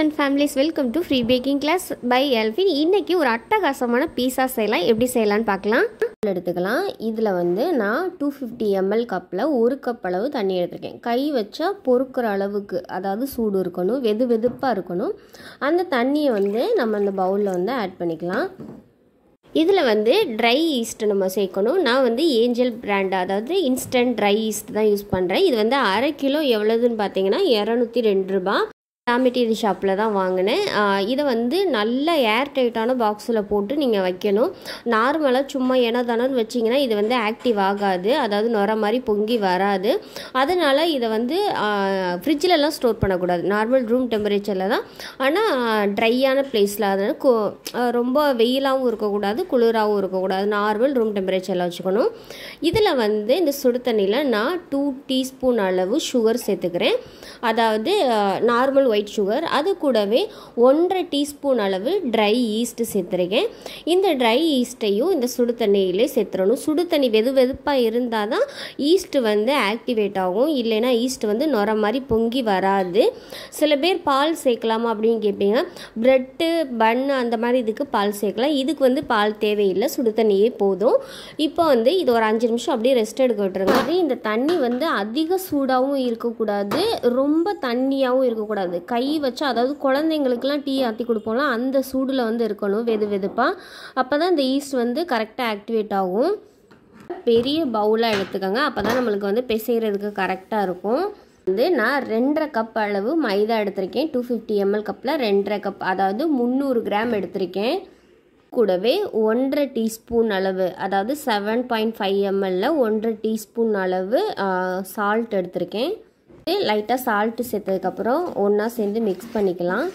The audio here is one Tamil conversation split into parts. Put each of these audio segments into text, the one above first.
and families, welcome to free baking class by Elvin. இன்னைக்கு ஒரு அட்டகாசமான பீஸா செய்யலாம். எப்படி செய்யலாம்னு பார்க்கலாம். எடுத்துக்கலாம். இதில் வந்து நான் 250 ml கப்பில் 1 கப் அளவு தண்ணி எடுத்துருக்கேன். கை வச்சா பொறுக்கிற அளவுக்கு, அதாவது சூடு இருக்கணும், வெதுப்பாக இருக்கணும். அந்த தண்ணியை வந்து நம்ம அந்த பவுலில் வந்து ஆட் பண்ணிக்கலாம். இதில் வந்து ட்ரை ஈஸ்ட் நம்ம சேர்க்கணும். நான் வந்து ஏஞ்சல் பிராண்ட், அதாவது இன்ஸ்டன்ட் ட்ரை ஈஸ்ட் தான் யூஸ் பண்ணுறேன். இது வந்து அரை கிலோ எவ்வளோதுன்னு பார்த்தீங்கன்னா 202 ரூபா. மெட்டீரியல் ஷாப்பில் தான் வாங்கினேன். இதை வந்து நல்ல ஏர் டைட்டான பாக்ஸில் போட்டு நீங்கள் வைக்கணும். நார்மலாக சும்மா தானோன்னு வச்சிங்கன்னா இது வந்து ஆக்டிவ் ஆகாது, அதாவது நுர மாதிரி பொங்கி வராது. அதனால் இதை வந்து ஃப்ரிட்ஜிலலாம் ஸ்டோர் பண்ணக்கூடாது, நார்மல் ரூம் டெம்பரேச்சரில் தான். ஆனால் ட்ரையான பிளேஸில், அதாவது ரொம்ப வெயிலாகவும் இருக்கக்கூடாது, குளிராகவும் இருக்கக்கூடாது, நார்மல் ரூம் டெம்பரேச்சரில் வச்சுக்கணும். இதில் வந்து இந்த சுடு தண்ணியில் நான் 2 டீஸ்பூன் அளவு சுகர் சேர்த்துக்கிறேன், அதாவது நார்மல் ஒயிட் சுகர். அது கூடவே 1.5 டீஸ்பூன் அளவு ட்ரை ஈஸ்ட் சேர்த்துருக்கேன். இந்த ட்ரை ஈஸ்ட்டையும் இந்த சுடு தண்ணியிலே சேர்த்துடணும். சுடு தண்ணி வெதுப்பாக இருந்தால் தான் ஈஸ்ட் வந்து ஆக்டிவேட் ஆகும், இல்லைன்னா ஈஸ்ட் வந்து நுர மாதிரி பொங்கி வராது. சில பேர் பால் சேர்க்கலாமா அப்படின்னு கேட்பீங்க. ப்ரெட்டு, பன் அந்த மாதிரி இதுக்கு பால் சேர்க்கலாம். இதுக்கு வந்து பால் தேவையில்லை, சுடு தண்ணியே போதும். இப்போ வந்து இது ஒரு 5 நிமிஷம் அப்படியே ரெஸ்ட் எடுக்க விட்டுருங்க. அது இந்த தண்ணி வந்து அதிக சூடாகவும் இருக்கக்கூடாது, ரொம்ப தண்ணியாகவும் இருக்கக்கூடாது. கை வச்சா, அதாவது குழந்தைங்களுக்குலாம் டீ ஆற்றி கொடுப்போம்ல, அந்த சூடில் வந்து இருக்கணும், வெதுப்பாக. அப்போ தான் இந்த ஈஸ்ட் வந்து கரெக்டாக ஆக்டிவேட் ஆகும். பெரிய பவுலாக எடுத்துக்கோங்க, அப்போ தான் நம்மளுக்கு வந்து பிசைகிறதுக்கு கரெக்டாக இருக்கும். வந்து நான் 2.5 கப் அளவு மைதா எடுத்திருக்கேன். 250 ml கப்பில் 2.5 கப், அதாவது 300 கிராம் எடுத்திருக்கேன். கூடவே 1.5 டீஸ்பூன் அளவு, அதாவது 7.5 ml 1.5 டீஸ்பூன் அளவு சால்ட் எடுத்திருக்கேன். லைட்டாக சால்ட்டு சேர்த்ததுக்கப்புறம் ஒன்றா சேர்ந்து மிக்ஸ் பண்ணிக்கலாம்.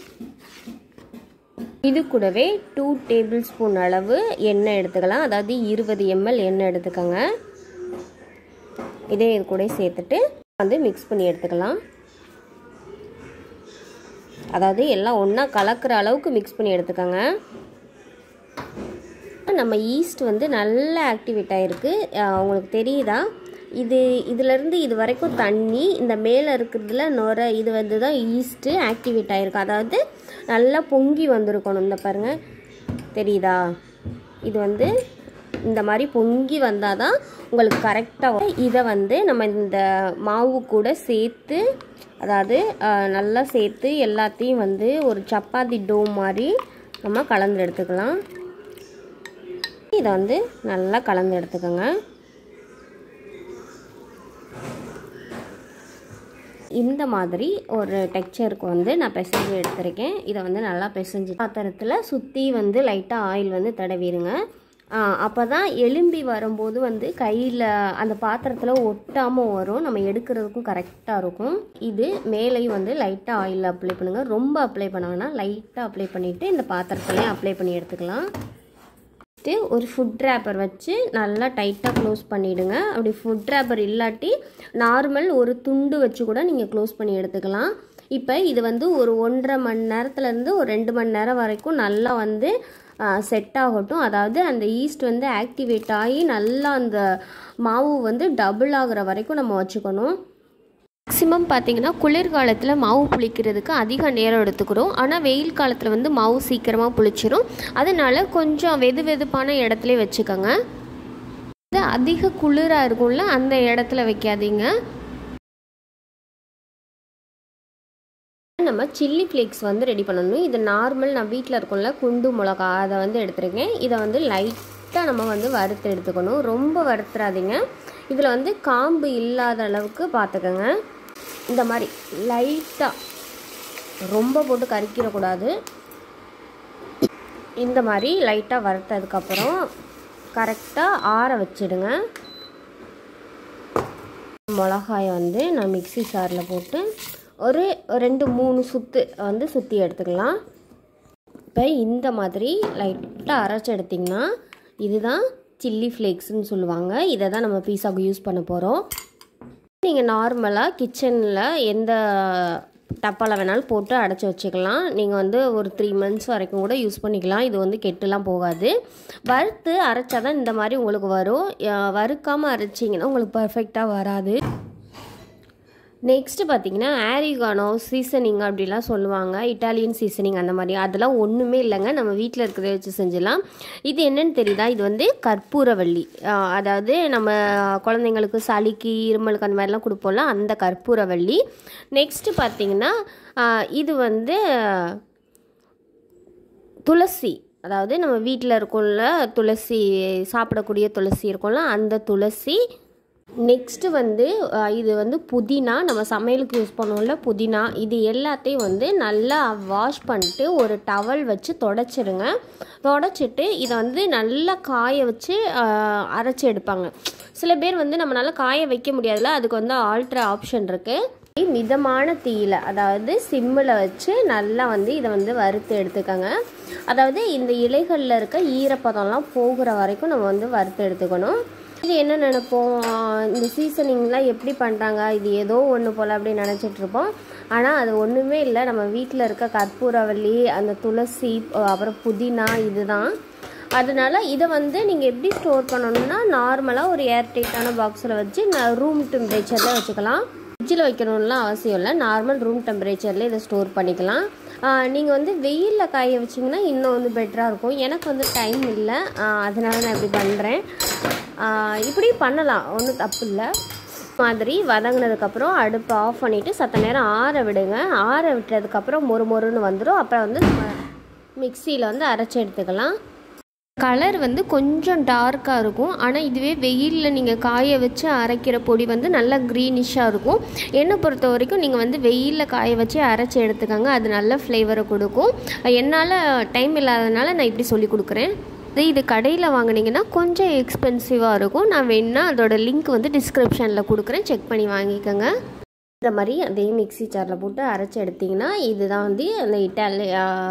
இது கூடவே 2 டேபிள் ஸ்பூன் அளவு எண்ணெய் எடுத்துக்கலாம், அதாவது 20 ml எண்ணெய் எடுத்துக்கோங்க. இதே இது கூட சேர்த்துட்டு வந்து மிக்ஸ் பண்ணி எடுத்துக்கலாம். அதாவது எல்லாம் ஒன்றா கலக்கிற அளவுக்கு மிக்ஸ் பண்ணி எடுத்துக்கோங்க. நம்ம ஈஸ்ட் வந்து நல்லா ஆக்டிவேட் ஆகிருக்கு, உங்களுக்கு தெரியுதா? இதிலேருந்து இது வரைக்கும் தண்ணி, இந்த மேலே இருக்கிறதுல நுர, இது வந்து தான் ஈஸ்ட்டு ஆக்டிவேட் ஆகிருக்கு, அதாவது நல்லா பொங்கி வந்திருக்கணும். இந்த பாருங்கள், தெரியுதா? இது வந்து இந்த மாதிரி பொங்கி வந்தால் தான் உங்களுக்கு கரெக்டாக வரும். இதை வந்து நம்ம இந்த மாவு கூட சேர்த்து, அதாவது நல்லா சேர்த்து எல்லாத்தையும் வந்து ஒரு சப்பாத்தி டோ மாதிரி நம்ம கலந்து எடுத்துக்கலாம். இதை வந்து நல்லா கலந்து எடுத்துக்கோங்க. இந்த மாதிரி ஒரு டெக்ஸ்சருக்கு வந்து நான் பிசைஞ்சு எடுத்துருக்கேன். இதை வந்து நல்லா பிசைஞ்சு பாத்திரத்தில் சுற்றி வந்து லைட்டாக ஆயில் வந்து தடவிடுங்க. அப்போ தான் எலும்பி வரும்போது வந்து கையில் அந்த பாத்திரத்தில் ஒட்டாமல் வரும், நம்ம எடுக்கிறதுக்கும் கரெக்டாக இருக்கும். இது மேலேயும் வந்து லைட்டாக ஆயில் அப்ளை பண்ணுங்கள், ரொம்ப அப்ளை பண்ண வேணாம், லைட்டாக அப்ளை பண்ணிவிட்டு இந்த பாத்திரத்துலேயும் அப்ளை பண்ணி எடுத்துக்கலாம். ஒரு ஃபுட் ரேப்பர் வச்சு நல்லா டைட்டாக க்ளோஸ் பண்ணிவிடுங்க. அப்படி ஃபுட் ரேப்பர் இல்லாட்டி நார்மல் ஒரு துண்டு வச்சு கூட நீங்கள் க்ளோஸ் பண்ணி எடுத்துக்கலாம். இப்போ இது வந்து ஒரு 1.5 மணி நேரத்துலேருந்து ஒரு 2 மணி நேரம் வரைக்கும் நல்லா வந்து செட் ஆகட்டும். அதாவது அந்த ஈஸ்ட் வந்து ஆக்டிவேட் ஆகி நல்லா அந்த மாவு வந்து டபுள் ஆகிற வரைக்கும் நம்ம வச்சுக்கணும். மேக்ஸிமம் பார்த்திங்கன்னா குளிர்காலத்தில் மாவு புளிக்கிறதுக்கு அதிக நேரம் எடுத்துக்கிறோம், ஆனால் வெயில் காலத்தில் வந்து மாவு சீக்கிரமாக புளிச்சிரும். அதனால் கொஞ்சம் வெதுப்பான இடத்துல வச்சுக்கோங்க. இது அதிக குளிராக இருக்கும்ல, அந்த இடத்துல வைக்காதீங்க. நம்ம சில்லி ஃப்ளேக்ஸ் வந்து ரெடி பண்ணணும். இது நார்மல் நான் வீட்டில் இருக்கும்ல குண்டு மிளகா, அதை வந்து எடுத்துருக்கேன். இதை வந்து லைட்டாக நம்ம வந்து வறுத்து எடுத்துக்கணும், ரொம்ப வறுத்துறாதீங்க. இதில் வந்து காம்பு இல்லாத அளவுக்கு பார்த்துக்கோங்க. இந்த மாதிரி லைட்டாக, ரொம்ப போட்டு கறிக்கிடக்கூடாது. இந்த மாதிரி லைட்டாக வறுத்ததுக்கப்புறம் கரெக்டாக ஆற வச்சிடுங்க. மிளகாயை வந்து நான் மிக்ஸி ஜாரில் போட்டு ஒரு 2-3 சுற்று வந்து சுற்றி எடுத்துக்கலாம். இப்போ இந்த மாதிரி லைட்டாக அரைச்சி எடுத்திங்கன்னா இதுதான் சில்லி ஃப்ளேக்ஸ்ன்னு சொல்லுவாங்க. இதை தான் நம்ம பீஸாவுக்கு யூஸ் பண்ண போகிறோம். நீங்கள் நார்மலாக கிச்சனில் எந்த டப்பாவில் வேணாலும் போட்டு அடைச்சி வச்சுக்கலாம். நீங்கள் வந்து ஒரு 3 மந்த்ஸ் வரைக்கும் கூட யூஸ் பண்ணிக்கலாம். இது வந்து கெட்டுலாம் போகாது. வறுத்து அரைச்சா தான் இந்த மாதிரி உங்களுக்கு வரும். வறுக்காமல் அரைச்சிங்கன்னா உங்களுக்கு பர்ஃபெக்டாக வராது. நெக்ஸ்ட்டு பார்த்தீங்கன்னா ஆரிகானோ சீசனிங் அப்படிலாம் சொல்லுவாங்க, இட்டாலியன் சீசனிங் அந்த மாதிரி. அதெல்லாம் ஒன்றுமே இல்லைங்க, நம்ம வீட்டில் இருக்கிறத வச்சு செஞ்சிடலாம். இது என்னென்னு தெரியுதா? இது வந்து கற்பூரவள்ளி. அதாவது நம்ம குழந்தைங்களுக்கு சளிக்கு இருமலுக்கு அந்த மாதிரிலாம் கொடுப்போம்ல, அந்த கற்பூரவள்ளி. நெக்ஸ்ட்டு பார்த்தீங்கன்னா இது வந்து துளசி. அதாவது நம்ம வீட்டில் இருக்கோம்ல துளசி, சாப்பிடக்கூடிய துளசி இருக்கும்ல, அந்த துளசி. நெக்ஸ்ட்டு வந்து இது வந்து புதினா, நம்ம சமையலுக்கு யூஸ் பண்ணுவோம்ல புதினா. இது எல்லாத்தையும் வந்து நல்லா வாஷ் பண்ணிட்டு ஒரு டவல் வச்சு தொடச்சிடுங்க. தொடச்சிட்டு இதை வந்து நல்லா காய வச்சு அரைச்சி எடுப்பாங்க. சில பேர் வந்து நம்மளால் காய வைக்க முடியாதுல்ல, அதுக்கு வந்து ஆல்ட்ரு ஆப்ஷன் இருக்குது. மிதமான தீயில, அதாவது சிம்மில் வச்சு நல்லா வந்து இதை வந்து வறுத்து எடுத்துக்கோங்க. அதாவது இந்த இலைகளில் இருக்க ஈரப்பதம்லாம் போகிற வரைக்கும் நம்ம வந்து வறுத்து எடுத்துக்கணும். இது என்ன நினைப்போம், இந்த சீசனிங்லாம் எப்படி பண்ணுறாங்க, இது ஏதோ ஒன்று போல் அப்படின்னு நினச்சிட்ருப்போம். ஆனால் அது ஒன்றுமே இல்லை, நம்ம வீட்டில் இருக்க கற்பூரவள்ளி, அந்த துளசி, அப்புறம் புதினா, இதுதான். அதனால இதை வந்து நீங்கள் எப்படி ஸ்டோர் பண்ணணும்னா, நார்மலாக ஒரு ஏர்டைட்டான பாக்ஸில் வச்சு ரூம் டெம்பரேச்சரில் வச்சுக்கலாம். ஃப்ரிட்ஜில் வைக்கணும்லாம் அவசியம் இல்லை, நார்மல் ரூம் டெம்பரேச்சரில் இதை ஸ்டோர் பண்ணிக்கலாம். நீங்கள் வந்து வெயிலில் காய வச்சிங்கன்னா இன்னும் வந்து பெட்டராக இருக்கும். எனக்கு வந்து டைம் இல்லை, அதனால நான் இப்படி பண்ணுறேன். இப்படி பண்ணலாம், ஒன்றும் தப்பு இல்லை. மாதிரி வதங்கினதுக்கப்புறம் அடுப்பை ஆஃப் பண்ணிவிட்டு சத்த நேரம் ஆற விடுங்க. ஆற விட்டதுக்கப்புறம் மொறுன்னு வந்துடும். அப்புறம் வந்து நம்ம மிக்சியில் வந்து அரைச்சி எடுத்துக்கலாம். கலர் வந்து கொஞ்சம் டார்க்காக இருக்கும், ஆனால் இதுவே வெயிலில் நீங்கள் காய வச்சு அரைக்கிற பொடி வந்து நல்லா க்ரீனிஷாக இருக்கும். என்னை பொறுத்த வரைக்கும் நீங்கள் வந்து வெயிலில் காய வச்சு அரைச்சி எடுத்துக்கோங்க, அது நல்ல ஃப்ளேவரை கொடுக்கும். என்னால் டைம் இல்லாததுனால நான் இப்படி சொல்லி கொடுக்குறேன். இது கடையில் வாங்கினீங்கன்னா கொஞ்சம் எக்ஸ்பென்சிவாக இருக்கும். நான் வேணுன்னா அதோட லிங்க் வந்து டிஸ்கிரிப்ஷனில் கொடுக்குறேன், செக் பண்ணி வாங்கிக்கோங்க. இந்த மாதிரி அதே மிக்ஸி ஜாரில் போட்டு அரைச்சி எடுத்திங்கன்னா இதுதான் வந்து அந்த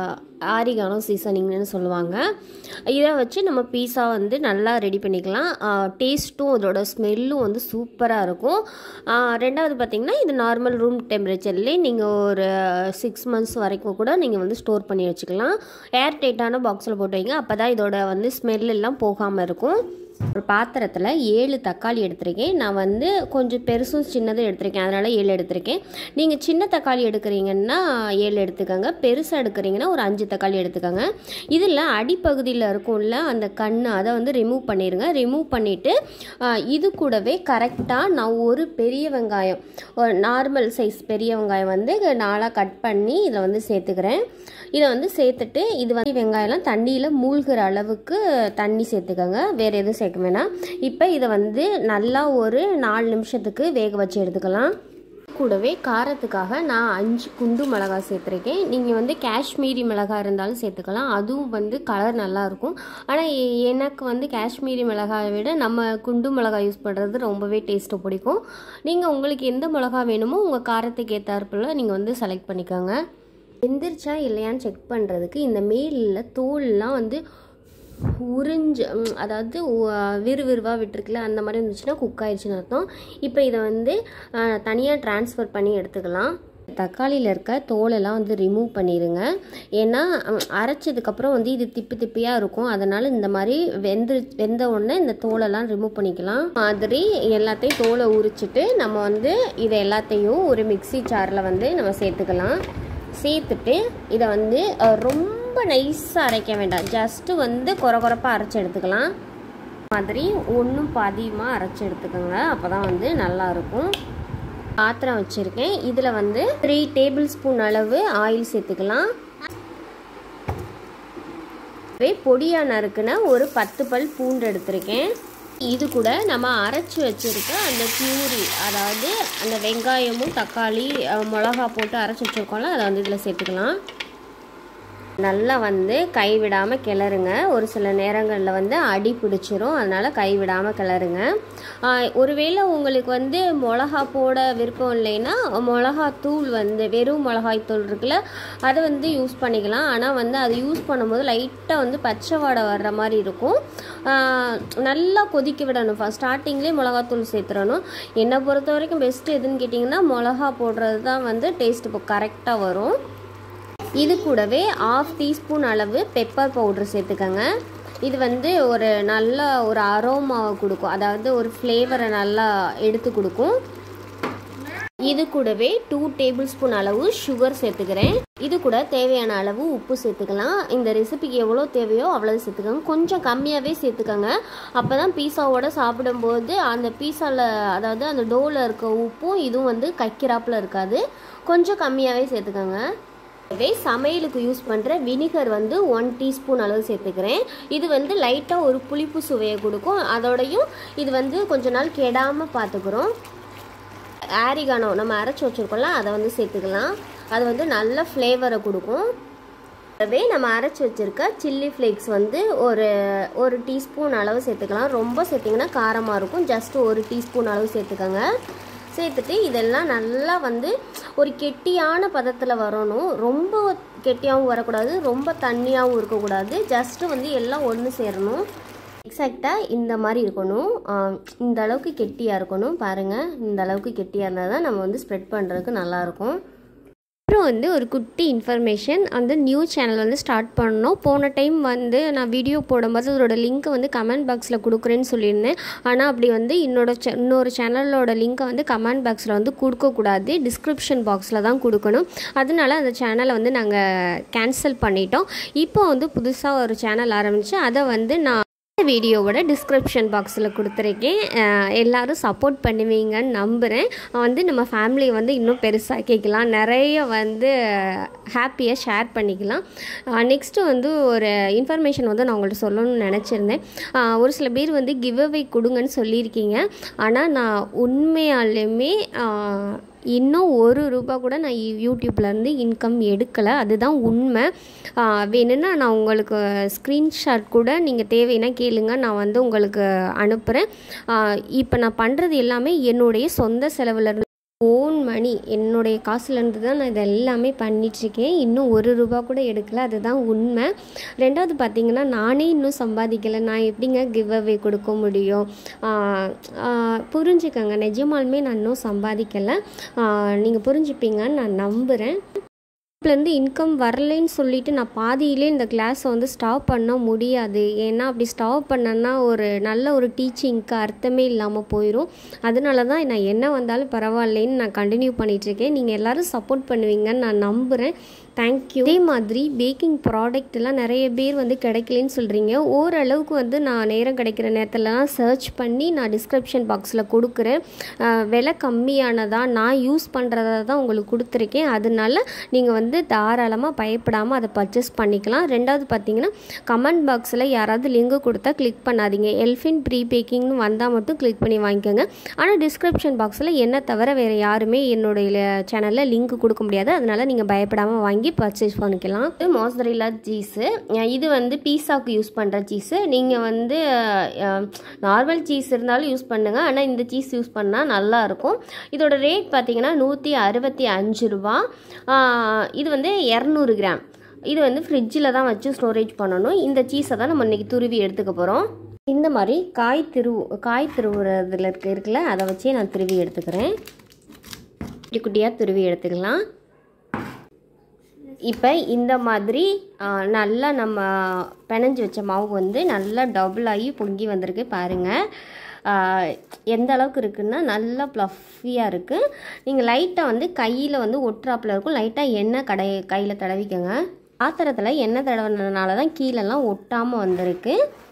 ஆரிகானோ சீசனிங்னு சொல்லுவாங்க. இதை வச்சு நம்ம பீஸா வந்து நல்லா ரெடி பண்ணிக்கலாம். டேஸ்ட்டும் அதோட ஸ்மெல்லும் வந்து சூப்பராக இருக்கும். ரெண்டாவது பார்த்திங்கன்னா இது நார்மல் ரூம் டெம்பரேச்சர்லேயே நீங்கள் ஒரு 6 months வரைக்கும் கூட நீங்கள் வந்து ஸ்டோர் பண்ணி வச்சுக்கலாம். ஏர் டைட்டான பாக்ஸில் போட்டு வைங்க, அப்போ தான் இதோட வந்து ஸ்மெல் எல்லாம் போகாமல் இருக்கும். ஒரு பாத்திரத்தில் 7 தக்காளி எடுத்திருக்கேன். நான் வந்து கொஞ்சம் பெருசும் சின்னதும் எடுத்திருக்கேன், அதனால் 7 எடுத்திருக்கேன். நீங்கள் சின்ன தக்காளி எடுக்கிறீங்கன்னா 7 எடுத்துக்கோங்க, பெருசாக எடுக்கிறீங்கன்னா ஒரு 5 தக்காளி எடுத்துக்கோங்க. இதில் அடிப்பகுதியில் இருக்கும்ல அந்த கண், அதை வந்து ரிமூவ் பண்ணிடுங்க. ரிமூவ் பண்ணிவிட்டு இது கூடவே கரெக்டாக நான் ஒரு பெரிய வெங்காயம், ஒரு நார்மல் சைஸ் பெரிய வெங்காயம் வந்து 4ஆக கட் பண்ணி இதை வந்து சேர்த்துக்கிறேன். இதை வந்து சேர்த்துட்டு இது வந்து வெங்காயம்லாம் தண்ணியில் மூழ்கிற அளவுக்கு தண்ணி சேர்த்துக்கோங்க, வேறு எதுவும் சேர்க்க வேணாம். இப்போ இதை வந்து நல்லா ஒரு 4 நிமிஷத்துக்கு வேக வச்சு எடுத்துக்கலாம். கூடவே காரத்துக்காக நான் 5 குண்டு மிளகாய் சேர்த்துருக்கேன். நீங்கள் வந்து காஷ்மீரி மிளகாய் இருந்தாலும் சேர்த்துக்கலாம், அதுவும் வந்து கலர் நல்லாயிருக்கும். ஆனால் எனக்கு வந்து காஷ்மீரி மிளகாயை விட நம்ம குண்டு மிளகாய் யூஸ் பண்ணுறது ரொம்பவே டேஸ்ட்டு பிடிக்கும். நீங்கள் உங்களுக்கு எந்த மிளகாய் வேணுமோ உங்கள் காரத்துக்கு ஏற்றாற்போல் நீங்கள் வந்து செலக்ட் பண்ணிக்கோங்க. வெந்துருச்சா இல்லையான்னு செக் பண்ணுறதுக்கு இந்த மேலில் தோல்லாம் வந்து உறிஞ்சு, அதாவது விறுவிறுவாக விட்டுருக்குல அந்த மாதிரி இருந்துச்சுன்னா குக் ஆயிடுச்சுன்னு அர்த்தம். இப்போ இதை வந்து தனியாக ட்ரான்ஸ்ஃபர் பண்ணி எடுத்துக்கலாம். தக்காளியில் இருக்க தோலெல்லாம் வந்து ரிமூவ் பண்ணிடுங்க. ஏன்னா அரைச்சதுக்கப்புறம் வந்து இது திப்பியாக இருக்கும், அதனால் இந்த மாதிரி வெந்த உடனே இந்த தோலெல்லாம் ரிமூவ் பண்ணிக்கலாம். மாதிரி எல்லாத்தையும் தோலை உரிச்சிட்டு நம்ம வந்து இதை எல்லாத்தையும் ஒரு மிக்ஸி ஜாரில் வந்து நம்ம சேர்த்துக்கலாம். சேர்த்துட்டு இதை வந்து ரொம்ப நைஸாக அரைக்க வேண்டாம், ஜஸ்ட்டு வந்து கொரப்பாக அரைச்சி எடுத்துக்கலாம். மாதிரி ஒன்றும் பாதியமாக அரைச்சி எடுத்துக்கோங்க, அப்போ தான் வந்து நல்லாயிருக்கும். பாத்திரம் வச்சுருக்கேன், இதில் வந்து 3 tablespoon அளவு ஆயில் சேர்த்துக்கலாம். பொடியாக நறுக்குன ஒரு 10 பல் பூண்டு எடுத்திருக்கேன். இது கூட நம்ம அரைச்சி வச்சுருக்க அந்த பியூரி, அதாவது அந்த வெங்காயமும் தக்காளி மிளகா போட்டு அரைச்சி வச்சுருக்கோம்ல, அதை வந்து இதில் சேர்த்துக்கலாம். நல்லா வந்து கைவிடாமல் கிளறுங்க. ஒரு சில நேரங்களில் வந்து அடி பிடிச்சிரும், அதனால் கைவிடாமல் கிளறுங்க. ஒருவேளை உங்களுக்கு வந்து மிளகா போட விருப்பம் இல்லைன்னா மிளகாத்தூள் வந்து வெறும் மிளகாய்த்தூள் இருக்குல்ல, அதை வந்து யூஸ் பண்ணிக்கலாம். ஆனால் வந்து அதை யூஸ் பண்ணும்போது லைட்டாக வந்து பச்சை வாடை வர்ற மாதிரி இருக்கும். நல்லா கொதிக்க விடணும். ஸ்டார்டிங்லேயே மிளகாத்தூள் சேர்த்துடணும். என்னை பொறுத்த வரைக்கும் பெஸ்ட்டு எதுன்னு கேட்டிங்கன்னா மிளகா போடுறது தான் வந்து டேஸ்ட் இப்போ கரெக்டாக வரும். இது கூடவே 1/2 teaspoon அளவு பெப்பர் பவுடர் சேர்த்துக்கோங்க. இது வந்து ஒரு நல்ல ஒரு அரோமாவை கொடுக்கும், அதாவது ஒரு ஃப்ளேவரை நல்லா எடுத்து கொடுக்கும். இது கூடவே 2 டேபிள் ஸ்பூன் அளவு சுகர் சேர்த்துக்கிறேன். இது கூட தேவையான அளவு உப்பு சேர்த்துக்கலாம். இந்த ரெசிபிக்கு எவ்வளோ தேவையோ அவ்வளோ சேர்த்துக்கோங்க. கொஞ்சம் கம்மியாகவே சேர்த்துக்கோங்க. அப்போ தான் பீஸாவோட சாப்பிடும்போது அந்த பீஸாவில் அதாவது அந்த டோவில் இருக்க உப்பும் இதுவும் வந்து கைக்கிறாப்பில் இருக்காது. கொஞ்சம் கம்மியாகவே சேர்த்துக்கோங்க. இதே சமையலுக்கு யூஸ் பண்ணுற வினிகர் வந்து 1 டீஸ்பூன் அளவு சேர்த்துக்கிறேன். இது வந்து லைட்டாக ஒரு புளிப்பு சுவையை கொடுக்கும். அதோடையும் இது வந்து கொஞ்ச நாள் கெடாமல் பார்த்துக்கிறோம். ஆரிகானோ நம்ம அரைச்சி வச்சுருக்கோம்ல அதை வந்து சேர்த்துக்கலாம். அது வந்து நல்ல ஃப்ளேவரை கொடுக்கும். அதே நம்ம அரைச்சி வச்சுருக்க சில்லி ஃப்ளேக்ஸ் வந்து ஒரு டீஸ்பூன் அளவு சேர்த்துக்கலாம். ரொம்ப சேர்த்திங்கன்னா காரமாக இருக்கும். ஜஸ்ட் 1 டீஸ்பூன் அளவு சேர்த்துக்கோங்க. சேர்த்துட்டு இதெல்லாம் நல்லா வந்து ஒரு கெட்டியான பதத்தில் வரணும். ரொம்ப கெட்டியாகவும் வரக்கூடாது, ரொம்ப தண்ணியாகவும் இருக்கக்கூடாது. ஜஸ்ட்டு வந்து எல்லாம் ஒன்று சேரணும். எக்ஸாக்டாக இந்த மாதிரி இருக்கணும். இந்த அளவுக்கு கெட்டியாக இருக்கணும். பாருங்கள், இந்த அளவுக்கு கெட்டியாக இருந்தால் தான் நம்ம வந்து ஸ்ப்ரெட் பண்ணுறதுக்கு நல்லாயிருக்கும். அப்புறம் வந்து ஒரு குட்டி இன்ஃபர்மேஷன், அந்த நியூ சேனல் வந்து ஸ்டார்ட் பண்ணோம். போன டைம் வந்து நான் வீடியோ போடும்போது அதோட லிங்க்கை வந்து கமெண்ட் பாக்ஸில் கொடுக்குறேன்னு சொல்லியிருந்தேன். ஆனால் அப்படி வந்து இன்னொரு சேனலோட லிங்க்கை வந்து கமெண்ட் பாக்ஸில் வந்து கொடுக்கக்கூடாது, டிஸ்கிரிப்ஷன் பாக்ஸில் தான் கொடுக்கணும். அதனால அந்த சேனலை வந்து நாங்கள் கேன்சல் பண்ணிட்டோம். இப்போ வந்து புதுசாக ஒரு சேனல் ஆரம்பித்து அதை வந்து நான் வீடியோவோட டிஸ்கிரிப்ஷன் பாக்ஸில் கொடுத்துருக்கேன். எல்லோரும் சப்போர்ட் பண்ணுவீங்கன்னு நம்புகிறேன். வந்து நம்ம ஃபேமிலியை வந்து இன்னும் பெருசாக கேட்கலாம், நிறைய வந்து ஹாப்பியாக ஷேர் பண்ணிக்கலாம். நெக்ஸ்ட்டு வந்து ஒரு இன்ஃபர்மேஷன் வந்து நான் உங்கள்கிட்ட சொல்லணும்னு நினச்சிருந்தேன். ஒரு சில பேர் வந்து கிவ் அவே கொடுங்கன்னு சொல்லியிருக்கீங்க. ஆனால் நான் உண்மையாலுமே இன்னும் ₹1 கூட நான் யூடியூப்லேருந்து இன்கம் எடுக்கலை. அதுதான் உண்மை. வேணும்னா நான் உங்களுக்கு ஸ்க்ரீன்ஷாட் கூட நீங்கள் தேவைன்னா கேளுங்க, நான் வந்து உங்களுக்கு அனுப்புகிறேன். இப்போ நான் பண்ணுறது எல்லாமே என்னுடைய சொந்த செலவுலேருந்து, ஓன் மணி, என்னுடைய காசுலேருந்து தான் நான் இது எல்லாமே பண்ணிகிட்ருக்கேன். இன்னும் ₹1 கூட எடுக்கலை. அதுதான் உண்மை. ரெண்டாவது பார்த்திங்கன்னா, நானே இன்னும் சம்பாதிக்கலை. நான் எப்படிங்க கிவ் அவே கொடுக்க முடியும்? புரிஞ்சுக்கங்க, நிஜமாலுமே நான் இன்னும் சம்பாதிக்கலை. நீங்கள் புரிஞ்சுப்பீங்கன்னு நான் நம்புகிறேன். இருந்து இன்கம் வரலைன்னு சொல்லிட்டு நான் பாதியிலே இந்த கிளாஸை வந்து ஸ்டாப் பண்ண முடியாது. ஏன்னா அப்படி ஸ்டாப் பண்ணேன்னா ஒரு நல்ல ஒரு டீச்சிங்க்கு அர்த்தமே இல்லாமல் போயிடும். அதனால தான் நான் என்ன வந்தாலும் பரவாயில்லைன்னு நான் கண்டினியூ பண்ணிகிட்ருக்கேன். நீங்கள் எல்லோரும் சப்போர்ட் பண்ணுவீங்கன்னு நான் நம்புகிறேன். தேங்க்யூ. அதே மாதிரி பேக்கிங் ப்ராடக்ட்லாம் நிறைய பேர் வந்து கிடைக்கலன்னு சொல்கிறீங்க. ஓரளவுக்கு வந்து நான் நேரம் கிடைக்கிற நேரத்திலலாம் சர்ச் பண்ணி நான் டிஸ்கிரிப்ஷன் பாக்ஸில் கொடுக்குறேன். விலை கம்மியானதாக நான் யூஸ் பண்ணுறதா தான் உங்களுக்கு கொடுத்துருக்கேன். அதனால நீங்கள் வந்து தாராளமாக பயப்படாமல் அதை பர்ச்சேஸ் பண்ணிக்கலாம். ரெண்டாவது பார்த்தீங்கன்னா, கமெண்ட் பாக்ஸில் யாராவது லிங்க் கொடுத்தா கிளிக் பண்ணாதீங்க. எல்ஃபின் ப்ரீ பேக்கிங்னு வந்தால் மட்டும் கிளிக் பண்ணி வாங்கிக்கோங்க. ஆனால் டிஸ்கிரிப்ஷன் பாக்ஸில் என்ன தவிர வேறு யாருமே என்னுடைய சேனலில் லிங்க் கொடுக்க முடியாது. அதனால் நீங்கள் பயப்படாமல் வாங்கி பர்ச்சேஸ் பண்ணிக்கலாம். மோசரேலா சீஸு, இது வந்து பீஸாவுக்கு யூஸ் பண்ணுற சீஸு. நீங்கள் வந்து நார்மல் சீஸ் இருந்தாலும் யூஸ் பண்ணுங்கள், ஆனால் இந்த சீஸ் யூஸ் பண்ணால் நல்லாயிருக்கும். இதோட ரேட் பார்த்தீங்கன்னா ₹165. இது வந்து 200 கிராம். இது வந்து ஃப்ரிட்ஜில் தான் வச்சு ஸ்டோரேஜ் பண்ணணும். இந்த சீஸை தான் நம்ம இன்றைக்கி துருவி எடுத்துக்க போகிறோம். இந்த மாதிரி காய் திருவுறதுல இருக்குல்ல, அதை வச்சே நான் துருவி எடுத்துக்கிறேன். குட்டி குட்டியாக துருவி எடுத்துக்கலாம். இப்போ இந்த மாதிரி நல்லா நம்ம பிணைஞ்சி வச்ச மாவு வந்து நல்லா டபுள் ஆகி பொங்கி வந்திருக்கு பாருங்கள். எந்த அளவுக்கு இருக்குன்னா நல்லா ப்ளஃபியாக இருக்குது. நீங்கள் லைட்டாக வந்து கையில் வந்து ஒட்டுறாப்பில் இருக்கும். லைட்டாக எண்ணெய் கையில் தடவிக்கோங்க. பாத்திரத்தில் எண்ணெய் தடவினதுனால தான் கீழெல்லாம் ஒட்டாமல் வந்திருக்கு.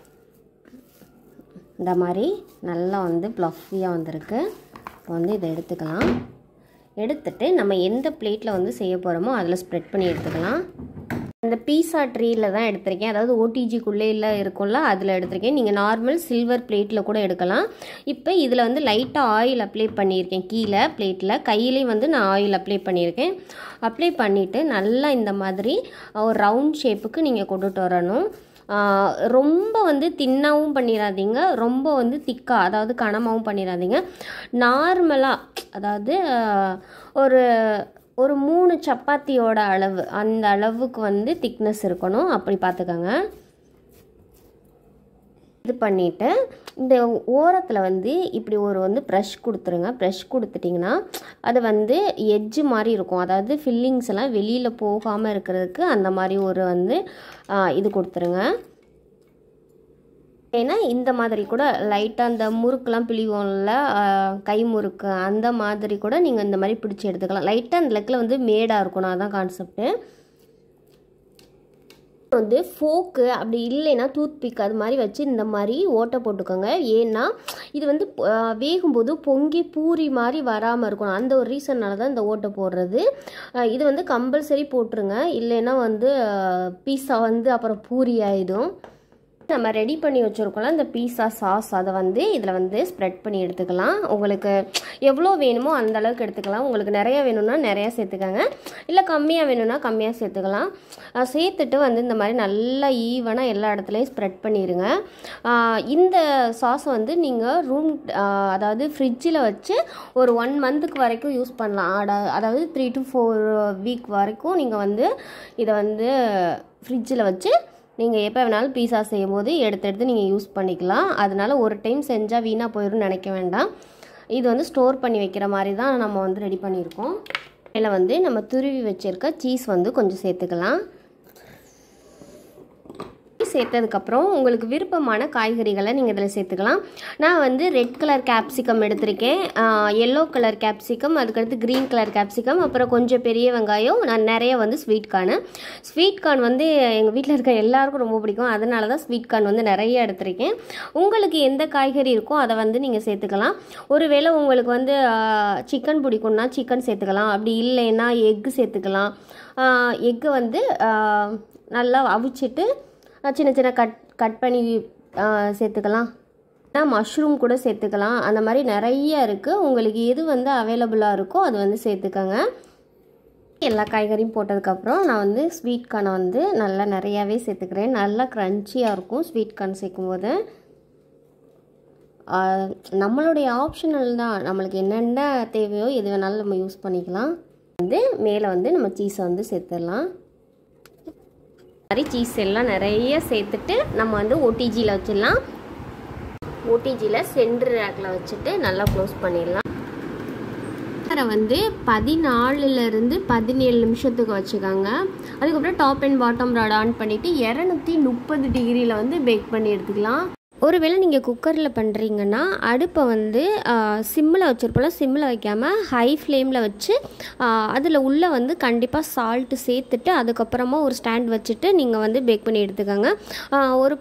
இந்த மாதிரி நல்லா வந்து ப்ளஃபியாக வந்திருக்கு. இப்போ வந்து இதை எடுத்துக்கலாம். எடுத்துட்டு நம்ம எந்த பிளேட்டில் வந்து செய்ய போகிறோமோ அதில் ஸ்ப்ரெட் பண்ணி எடுத்துக்கலாம். இந்த பீஸா ட்ரீயில் தான் எடுத்திருக்கேன், அதாவது ஓடிஜிக்குள்ளே இருக்கும்ல அதில் எடுத்திருக்கேன். நீங்கள் நார்மல் சில்வர் பிளேட்டில் கூட எடுக்கலாம். இப்போ இதில் வந்து லைட்டாக ஆயில் அப்ளை பண்ணியிருக்கேன். கீழே பிளேட்டில் கையிலையும் வந்து நான் ஆயில் அப்ளை பண்ணியிருக்கேன். அப்ளை பண்ணிவிட்டு நல்லா இந்த மாதிரி ஒரு ரவுண்ட் ஷேப்புக்கு நீங்கள் கொண்டுட்டு வரணும். ரொம்ப வந்து தின்னாகவும் பண்ணிடாதீங்க, ரொம்ப வந்து திக்காக அதாவது கனமாகவும் பண்ணிடாதீங்க. நார்மலாக அதாவது ஒரு 3 சப்பாத்தியோட அளவு, அந்த அளவுக்கு வந்து திக்னஸ் இருக்கணும். அப்படி பார்த்துக்கோங்க. இது பண்ணிவிட்டு இந்த ஓரத்தில் வந்து இப்படி வந்து ப்ரெஷ் கொடுத்துருங்க. ப்ரெஷ் கொடுத்துட்டிங்கன்னா அது வந்து எட்ஜு மாதிரி இருக்கும். அதாவது ஃபில்லிங்ஸ் எல்லாம் வெளியில் போகாமல் இருக்கிறதுக்கு அந்த மாதிரி வந்து இது கொடுத்துருங்க. ஏன்னா இந்த மாதிரி கூட லைட்டாக அந்த முறுக்கெலாம் பிழிவோம்ல, கை முறுக்கு அந்த மாதிரி கூட நீங்கள் இந்த மாதிரி பிடிச்சி எடுத்துக்கலாம். லைட்டாக அந்த லெக்கில் வந்து மேடாக இருக்கணும், அதுதான் கான்செப்ட்டு. வந்து ஃபோக்கு அப்படி இல்லைன்னா டூத் பிக் அது மாதிரி வச்சு இந்த மாதிரி ஓட்டை போட்டுக்கோங்க. ஏன்னா இது வந்து வேகும்போது பொங்கி பூரி மாதிரி வராமல் இருக்கணும், அந்த ஒரு ரீசன்னால தான் இந்த ஓட்டை போடுறது. இது வந்து கம்பல்சரி போட்டுருங்க, இல்லைன்னா வந்து பீஸா வந்து அப்புறம் பூரி ஆகிடும். நம்ம ரெடி பண்ணி வச்சுருக்கோம்ல இந்த பீஸா சாஸ், அதை வந்து இதில் வந்து ஸ்ப்ரெட் பண்ணி எடுத்துக்கலாம். உங்களுக்கு எவ்வளோ வேணுமோ அந்த அளவுக்கு எடுத்துக்கலாம். உங்களுக்கு நிறையா வேணும்னா நிறையா சேர்த்துக்கோங்க, இல்லை கம்மியாக வேணும்னா கம்மியாக சேர்த்துக்கலாம். சேர்த்துட்டு வந்து இந்த மாதிரி நல்லா ஈவனாக எல்லா இடத்துலையும் ஸ்ப்ரெட் பண்ணிடுங்க. இந்த சாஸ் வந்து நீங்கள் அதாவது ஃப்ரிட்ஜில் வச்சு ஒரு 1 மந்த்துக்கு வரைக்கும் யூஸ் பண்ணலாம். அதாவது 3 to 4 வீக் வரைக்கும் நீங்கள் வந்து இதை வந்து ஃப்ரிட்ஜில் வச்சு நீங்கள் எப்போ வேணாலும் பீஸா செய்யும் போது எடுத்து நீங்கள் யூஸ் பண்ணிக்கலாம். அதனால் ஒரு டைம் செஞ்சால் வீணாக போயிடும்னு நினைக்க வேண்டாம். இது வந்து ஸ்டோர் பண்ணி வைக்கிற மாதிரி தான் நம்ம வந்து ரெடி பண்ணியிருக்கோம். இதில் வந்து நம்ம துருவி வச்சுருக்க சீஸ் வந்து கொஞ்சம் சேர்த்துக்கலாம். சேர்த்ததுக்கப்புறம் உங்களுக்கு விருப்பமான காய்கறிகளை நீங்கள் இதில் சேர்த்துக்கலாம். நான் வந்து ரெட் கலர் கேப்சிகம் எடுத்திருக்கேன், எல்லோ கலர் கேப்சிகம், அதுக்கடுத்து க்ரீன் கலர் கேப்சிகம், அப்புறம் கொஞ்சம் பெரிய வெங்காயம், நான் நிறைய வந்து ஸ்வீட் கார்ன் வந்து எங்கள் வீட்டில் இருக்க எல்லாருக்கும் ரொம்ப பிடிக்கும், அதனால தான் ஸ்வீட் கார்ன் வந்து நிறைய எடுத்திருக்கேன். உங்களுக்கு எந்த காய்கறி இருக்கோ அதை வந்து நீங்கள் சேர்த்துக்கலாம். ஒருவேளை உங்களுக்கு வந்து சிக்கன் பிடிக்கும்னா சிக்கன் சேர்த்துக்கலாம், அப்படி இல்லைன்னா எக்கு சேர்த்துக்கலாம். எக்கு வந்து நல்லா அவிச்சிட்டு சின்ன சின்ன கட் பண்ணி சேர்த்துக்கலாம். மஷ்ரூம் கூட சேர்த்துக்கலாம். அந்த மாதிரி நிறைய இருக்குது, உங்களுக்கு எது வந்து அவைலபிளாக இருக்கோ அது வந்து சேர்த்துக்கோங்க. எல்லா காய்கறியும் போட்டதுக்கப்புறம் நான் வந்து ஸ்வீட் கார்னை வந்து நல்லா நிறையாவே சேர்த்துக்கிறேன். நல்லா க்ரன்ச்சியாக இருக்கும் ஸ்வீட் கார்ன் சேர்க்கும்போது. நம்மளுடைய ஆப்ஷனல் தான், நம்மளுக்கு என்னென்ன தேவையோ எது வேணாலும் நம்ம யூஸ் பண்ணிக்கலாம். வந்து மேலே வந்து நம்ம சீஸை வந்து சேர்த்துடலாம். மாதிரி சீஸ் எல்லாம் நிறைய சேர்த்துட்டு நம்ம வந்து ஓடிஜியில் வச்சிடலாம். ஓடிஜியில் சென்டர் ரேக்கில் வச்சுட்டு நல்லா க்ளோஸ் பண்ணிடலாம். வந்து 14 to 17 நிமிஷத்துக்கு வச்சுக்காங்க. அதுக்கப்புறம் top and bottom rod on பண்ணிவிட்டு 230 டிகிரியில் வந்து பேக் பண்ணி எடுத்துக்கலாம். ஒருவேளை நீங்கள் குக்கரில் பண்ணுறீங்கன்னா அடுப்பை வந்து சிம்மில் வச்சுருப்போம், சிம்மில் வைக்காமல் ஹை ஃப்ளேமில் வச்சு அதில் உள்ளே வந்து கண்டிப்பாக சால்ட்டு சேர்த்துட்டு அதுக்கப்புறமா ஒரு ஸ்டாண்ட் வச்சுட்டு நீங்கள் வந்து பேக் பண்ணி எடுத்துக்கோங்க. ஒரு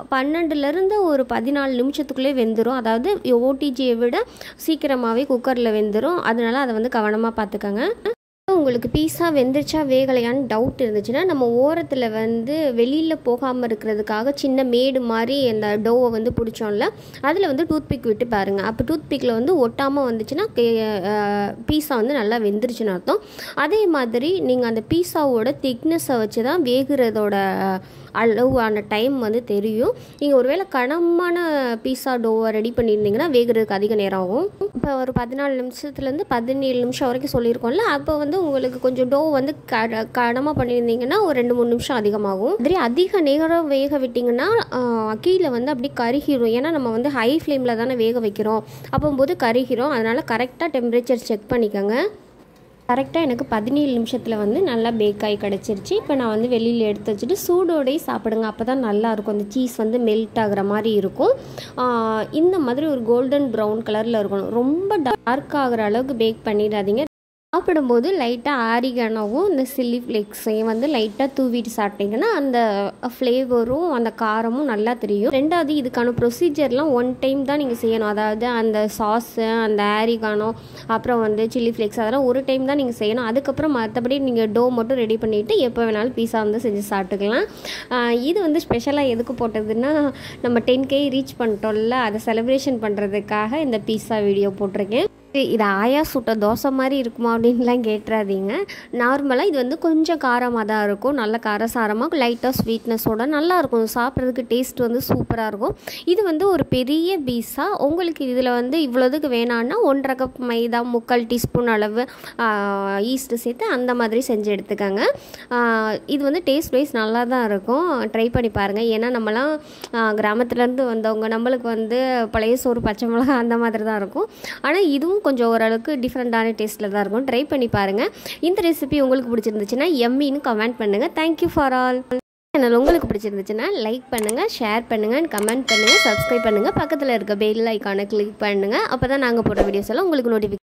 12 to 14 நிமிஷத்துக்குள்ளே வெந்துடும். அதாவது ஓடிஜியை விட சீக்கிரமாகவே குக்கரில் வெந்துடும், அதனால் அதை வந்து கவனமாக பார்த்துக்கோங்க. உங்களுக்கு பீஸா வெந்துருச்சா வேகலையான்னு டவுட் இருந்துச்சுன்னா நம்ம ஓரத்தில் வந்து வெளியில் போகாமல் இருக்கிறதுக்காக சின்ன மேடு மாதிரி அந்த டோவை வந்து பிடிச்சோம்ல, அதில் வந்து டூத் பிக் விட்டு பாருங்கள். அப்போ டூத் பிக்கில் வந்து ஒட்டாமல் வந்துச்சுன்னா பீஸா வந்து நல்லா வெந்துருச்சுன்னு அர்த்தம். அதே மாதிரி நீங்கள் அந்த பீஸாவோட திக்னஸை வச்சு தான் வேகிறதோட அளவான டைம் வந்து தெரியும். நீங்கள் ஒருவேளை கனமான பீஸா டோவை ரெடி பண்ணியிருந்தீங்கன்னா வேகிறதுக்கு அதிக நேரம் ஆகும். இப்போ ஒரு 14 நிமிஷத்துலேருந்து 17 நிமிஷம் வரைக்கும் சொல்லியிருக்கோம்ல, அப்போ வந்து உங்களுக்கு கொஞ்சம் டோ வந்து கனமாக பண்ணியிருந்தீங்கன்னா ஒரு 2-3 நிமிஷம் அதிகமாகும். அதே அதிக நேரம் வேக விட்டிங்கன்னா கீழே வந்து அப்படி கருகிரும். ஏன்னா நம்ம வந்து ஹை ஃப்ளேமில் தானே வேக வைக்கிறோம், அப்போது கருகிரும். அதனால் கரெக்டாக டெம்பரேச்சர் செக் பண்ணிக்கோங்க. கரெக்டாக எனக்கு 17 நிமிஷத்தில் வந்து நல்லா பேக் ஆகி கிடச்சிருச்சு. இப்போ நான் வந்து வெளியில் எடுத்து வச்சுட்டு சூடோடையே சாப்பிடுங்க, அப்போ தான் நல்லாயிருக்கும். அந்த சீஸ் வந்து மெல்ட் ஆகிற மாதிரி இருக்கும். இந்த மாதிரி ஒரு கோல்டன் ப்ரௌன் கலரில் இருக்கணும், ரொம்ப டார்க் ஆகிற அளவுக்கு பேக் பண்ணிடாதீங்க. சாப்பிடும்போது லைட்டாக ஆரிகானோவும் இந்த சில்லி ஃப்ளேக்ஸையும் வந்து லைட்டாக தூவிட்டு சாப்பிட்டிங்கன்னா அந்த ஃப்ளேவரும் அந்த காரமும் நல்லா தெரியும். ரெண்டாவது இதுக்கான ப்ரொசீஜர்லாம் 1 டைம் தான் நீங்கள் செய்யணும். அதாவது அந்த சாஸு, அந்த ஆரிகானோ, அப்புறம் வந்து சில்லி ஃப்ளேக்ஸ், அதெல்லாம் ஒரு டைம் தான் நீங்கள் செய்யணும். அதுக்கப்புறம் மற்றபடி நீங்கள் டோ மட்டும் ரெடி பண்ணிவிட்டு எப்போ வேணாலும் பீஸா வந்து செஞ்சு சாப்பிட்டுக்கலாம். இது வந்து ஸ்பெஷலாக எதுக்கு போட்டதுன்னா நம்ம 10K ரீச் பண்ணிட்டோம்ல, அதை செலிப்ரேஷன் பண்ணுறதுக்காக இந்த பீஸா வீடியோ போட்டிருக்கேன். இது ஆயா சுட்ட தோசை மாதிரி இருக்குமா அப்படின்லாம் கேட்டுறாதீங்க. நார்மலாக இது வந்து கொஞ்சம் காரமாக தான் இருக்கும், நல்ல காரசாரமாக லைட்டாக ஸ்வீட்னஸோட நல்லாயிருக்கும். சாப்பிட்றதுக்கு டேஸ்ட் வந்து சூப்பராக இருக்கும். இது வந்து ஒரு பெரிய பீஸா. உங்களுக்கு இதில் வந்து இவ்வளோதுக்கு வேணான்னா 1.5 கப் மைதா, 3/4 டீஸ்பூன் அளவு ஈஸ்ட்டு சேர்த்து அந்த மாதிரி செஞ்சு எடுத்துக்கோங்க. இது வந்து டேஸ்ட் வைஸ் நல்லா தான் இருக்கும், ட்ரை பண்ணி பாருங்கள். ஏன்னா நம்மலாம் கிராமத்துலேருந்து வந்தவங்க, நம்மளுக்கு வந்து பழைய சோறு, பச்சை மிளகா அந்த மாதிரி தான் இருக்கும். ஆனால் இதுவும் கொஞ்சம் ஓரளவுக்கு டிஃப்ரெண்ட்டான டேஸ்ட்டில் தான் இருக்கும். ட்ரை பண்ணி பாருங்கள். இந்த ரெசிபி உங்களுக்கு பிடிச்சிருந்துச்சுன்னா எம்மின்னு கமெண்ட் பண்ணுங்கள். Thank you for all. சேனல் உங்களுக்கு பிடிச்சிருந்துச்சுன்னா லைக் பண்ணுங்கள், ஷேர் பண்ணுங்கள், கமெண்ட் பண்ணுங்கள், சப்ஸ்கிரைப் பண்ணுங்கள், பக்கத்தில் இருக்க பெல் ஐக்கானை கிளிக் பண்ணுங்கள். அப்போ தான் நாங்கள் போடுற வீடியோஸ் எல்லாம் உங்களுக்கு நோட்டிஃபிகேஷன்